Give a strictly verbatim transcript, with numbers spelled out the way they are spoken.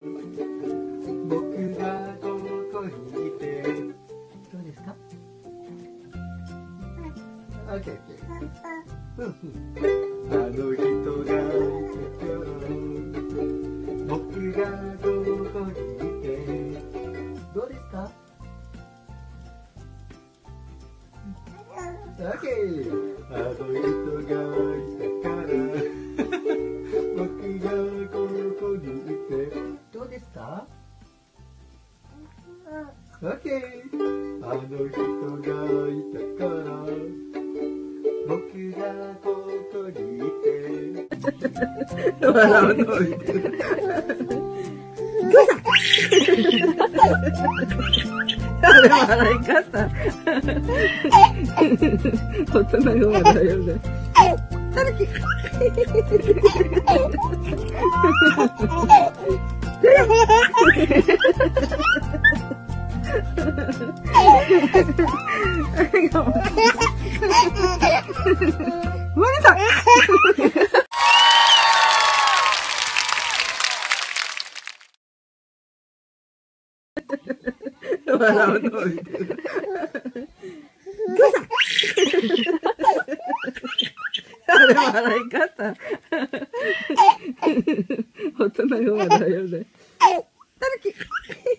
僕がここにいて、どうですか？オッケーオッケー。うんうん。あの人がいたから僕がここにいて、どうですか？オッケー。あの人がいたから僕がここにいて、どうですか？オッケー。あの人がいたから僕がここにいて笑うのいてあれ笑い方。大人が笑うよね。たぬき。マリさん。笑うのいて。あれ笑い方。大人が笑うよね。たぬき。